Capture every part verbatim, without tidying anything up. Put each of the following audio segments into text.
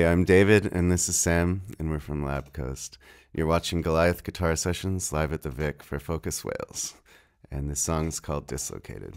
I'm David, and this is Sam, and we're from Lab Coast. You're watching Goliath Guitar Sessions live at the Vic for Focus Wales, and this song's called Dislocated.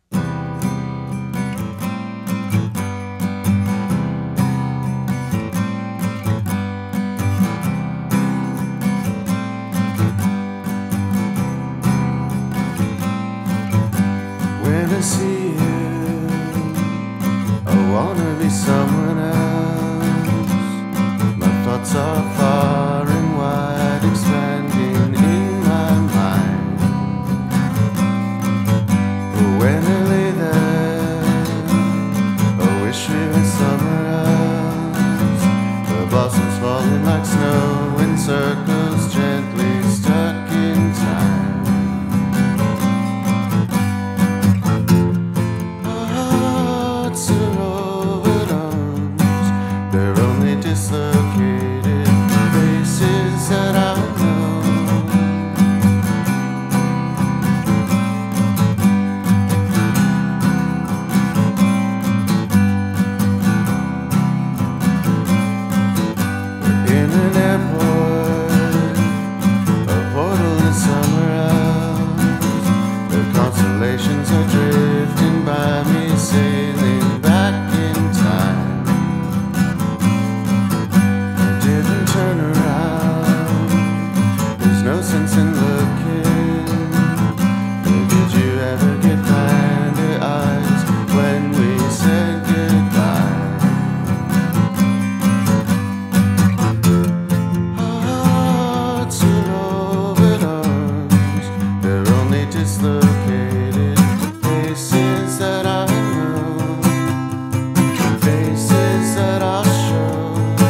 When I see you, I wanna be someone else. My thoughts are far and wide, expanding in my mind. But when I lay there, I wish we were somewhere else. The blossoms falling like snow in circles, gently stuck in time. Dislocated faces that I know. We're in an airport, a portal to somewhere else. The constellations are drifting by me, sailing back in time. Turn around, there's no sense in looking. Did you ever get kinder eyes when we said goodbye? Our hearts are open arms, they're only dislocated faces that I know, faces that I'll show.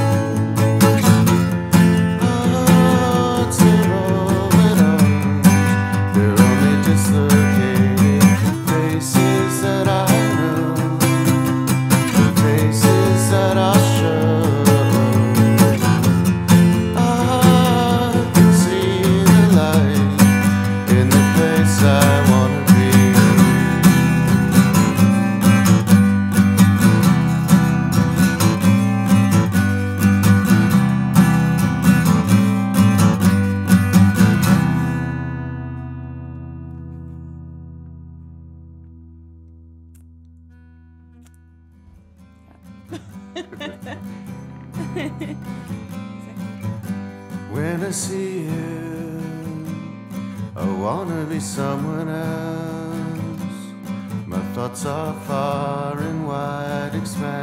When I see you, I wanna be someone else. My thoughts are far and wide, expanding.